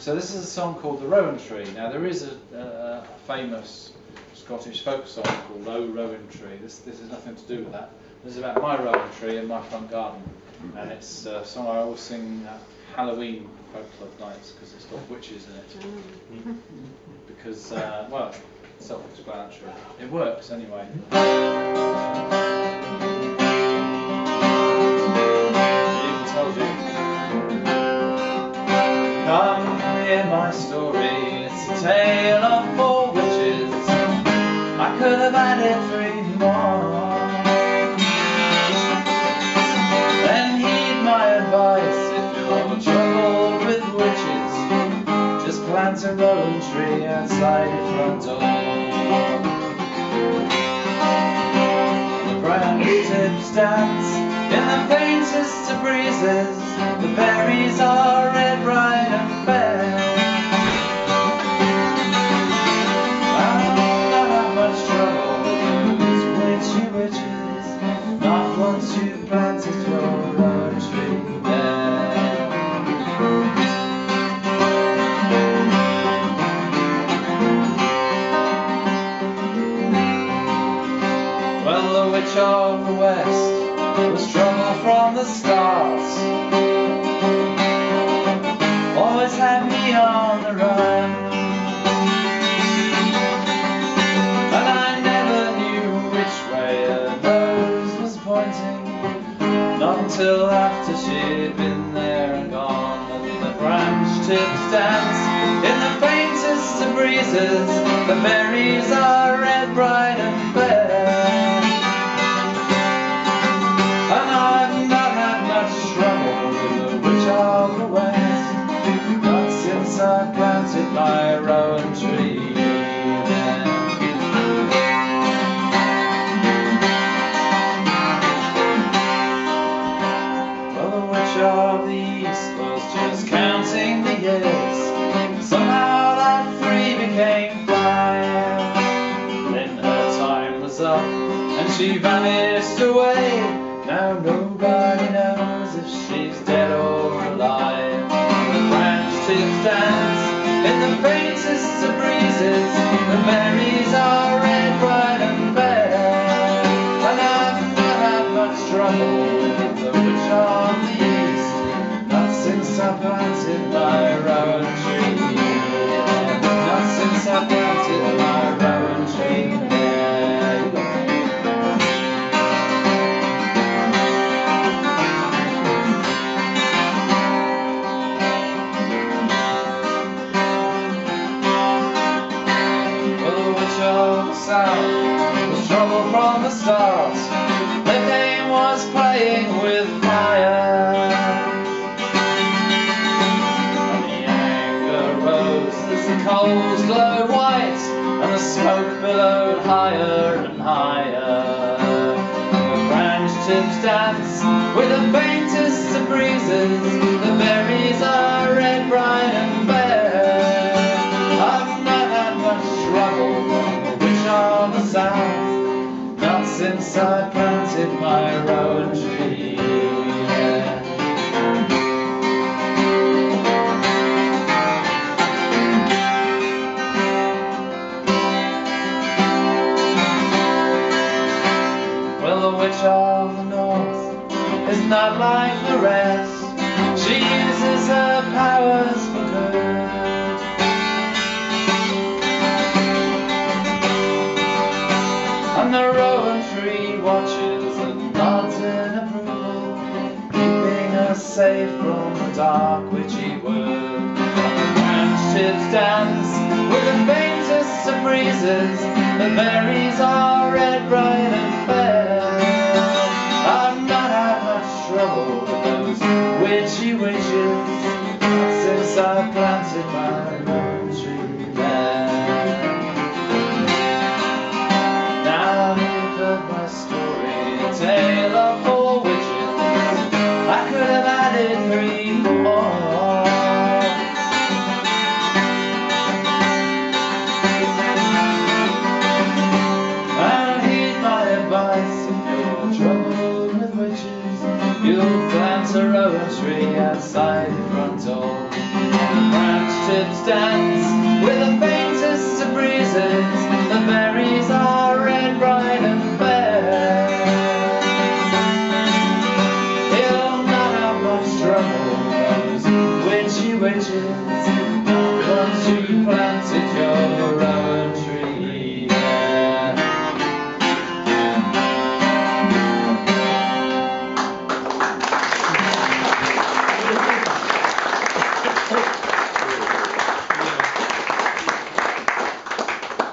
So this is a song called The Rowan Tree. Now there is a famous Scottish folk song called O Rowan Tree. This has nothing to do with that. This is about my rowan tree in my front garden. And it's a song I always sing at Halloween folk club nights because it's got witches in it. Because, well, self-explanatory. It works anyway. Come hear my story, it's a tale of 4 witches. I could have added 3 more. Then heed my advice, if you're troubled with witches, just plant a rowan tree outside your front door. The branch tips dance in the faintest of breezes, the berries are red, bright and fair. I'll not have much trouble with those witchy witches, not once you've planted your rowan tree there. Well, the witch of the west was trouble from the start. Always had me on the run, and I never knew which way her nose was pointing, not until after she'd been there and gone. And the branch tips dance in the faintest of breezes, the berries are red, bright and fair. I planted my rowan tree there. Well, the witch of the east was just counting the years. Somehow that 3 became 5. Then her time was up and she vanished away. Now nobody knows if she's dead or alive. Tips dance in the faintest of breezes, the berries are red, bright and fair. And I've not had much trouble with the witch of the east, not since I planted my rowan tree. Not since I planted my rowan tree there. Was trouble from the start. Their game was playing with fire, and the anger rose as the coals glowed white and the smoke billowed higher and higher. The branch tips dance with the faintest of breezes, the berries are red, bright and bare. I've not had much trouble of the south, not since I planted my rowan tree. Well, the witch of the north is not like the rest. She uses her powers for good. And the rowan tree watches and nods in approval, keeping us safe from the dark witchy wood. And the branch tips dance with the faintest of breezes, the berries are red, bright and fair. I've not had much trouble with those witchy witches, not since I planted my rowan tree there. Tale of 4 witches, I could have added 3 more. And heed my advice, if you're troubled with witches, you'll plant a rowan tree outside your front door. The branch friendships dance with the faintest of breezes. The berries are red, bright and fair. He'll not have much trouble, those witchy witches, once you planted your